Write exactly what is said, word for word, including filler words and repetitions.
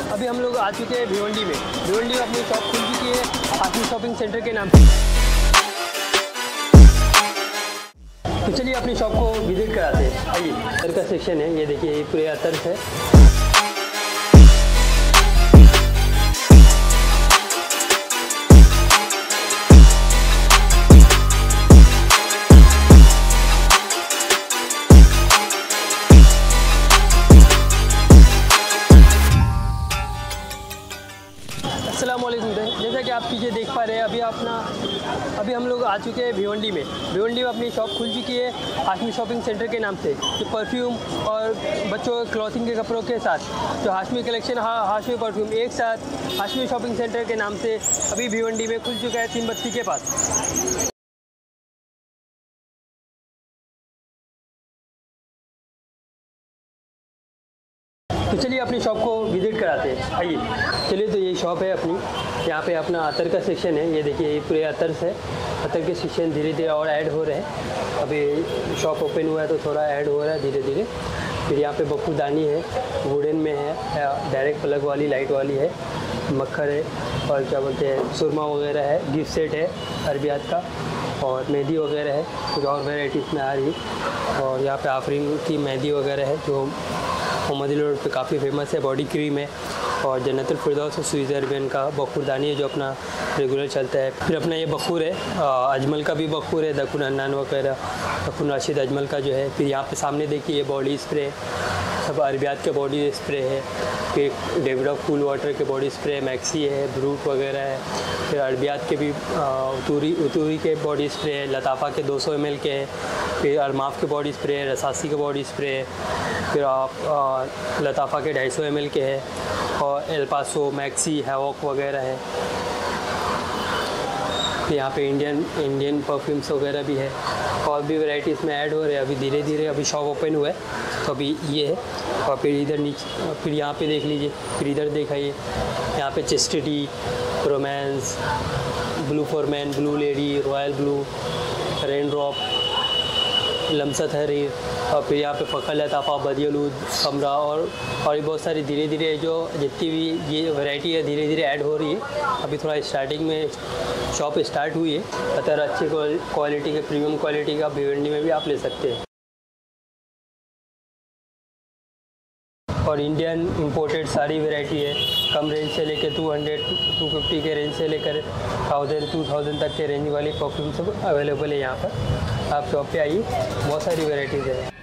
अभी हम लोग आ चुके हैं भिवंडी में। भिवंडी में अपनी शॉप खुल चुकी है हाशमी शॉपिंग सेंटर के नाम से। तो चलिए अपनी शॉप को विजिट कराते हैं। आइए, अतर का सेक्शन है, ये देखिए, ये पूरे अतर है। अस्सलामुअलैकुम। जैसा कि आप पीछे देख पा रहे हैं, अभी अपना अभी हम लोग आ चुके हैं भिवंडी में। भिवंडी में अपनी शॉप खुल चुकी है हाशमी शॉपिंग सेंटर के नाम से, जो परफ्यूम और बच्चों के क्लॉथिंग के कपड़ों के साथ जो हाशमी कलेक्शन, हा, हाशमी परफ्यूम एक साथ हाशमी शॉपिंग सेंटर के नाम से अभी भिवंडी में खुल चुका है, तीन बत्ती के पास। तो चलिए अपनी शॉप को विजिट कराते हैं। आइए, चलिए। तो ये शॉप है अपनी, यहाँ पे अपना अतर का सेक्शन है, ये देखिए, ये पूरे अतर है। अतर के सेक्शन धीरे धीरे और ऐड हो रहे हैं। अभी शॉप ओपन हुआ है तो थोड़ा ऐड हो रहा है धीरे धीरे। फिर यहाँ पे बखूदानी है, वुडन में है, डायरेक्ट प्लग वाली लाइट वाली है, मक्खर है, और क्या बोलते हैं, सुरमा वगैरह है, गिफ्ट सेट है अरबियात का, और मेहंदी वगैरह है, कुछ और वेराइटीज़ में आ रही है। और यहाँ पे आफरीन की मेहंदी वगैरह है जो मोहम्मदी रोड पे काफ़ी फेमस है। बॉडी क्रीम है, और जन्नतुल फिरदौस और स्विस अरबियन का बखूरदानी है जो अपना रेगुलर चलता है। फिर अपना ये बखूर है, अजमल का भी बखूर है, दकुन अन्नान वगैरह, दकुन राशिद अजमल का जो है। फिर यहाँ पे सामने देखिए, ये बॉडी स्प्रे, सब अरबियात के बॉडी स्प्रे है। फिर डेविड ऑफ कूल वाटर के बॉडी स्प्रे, मैक्सी है, ब्रूट वगैरह है। फिर अरबियात के भी उतूरी उतूरी के बॉडी स्प्रे है, लताफ़ा के दो सौ एम एल के हैं। फिर अरमाफ के बॉडी स्प्रे है, रसासी के बॉडी स्प्रे है। फिर आप लताफ़ा के ढाई सौ एम एल के हैं, और एल्पासो, मैक्सी, हैवॉक वगैरह है। यहाँ पे इंडियन इंडियन परफ्यूम्स वगैरह भी है, और भी वैराइटीज़ में ऐड हो रहे हैं। अभी धीरे धीरे अभी शॉप ओपन हुआ है, तो अभी ये है। और फिर इधर नीचे, फिर यहाँ पे देख लीजिए, फिर इधर दिखाइए, यहाँ पे Chastity, Romance, Blue for Man, Blue Lady, Royal Blue, Rain Drop, लमसत हरीर, और फिर यहाँ पे फ़खर लताफ़ा, बदियलूद, कमरा, और और भी बहुत सारी धीरे धीरे जो जितनी भी ये वैरायटी है धीरे धीरे ऐड हो रही है। अभी थोड़ा स्टार्टिंग में शॉप स्टार्ट हुई है। अतर अच्छी क्वालिटी के, प्रीमियम क्वालिटी का भिवंडी में भी आप ले सकते हैं। और इंडियन इंपोर्टेड सारी वैरायटी है, कम रेंज से लेकर टू हंड्रेड टू फिफ्टी के रेंज से लेकर थाउजेंड टू थाउजेंड तक के रेंज वाली परफ्यूम सब अवेलेबल है यहाँ पर। आप शॉप पे आइए, बहुत सारी वैरायटीज़ है।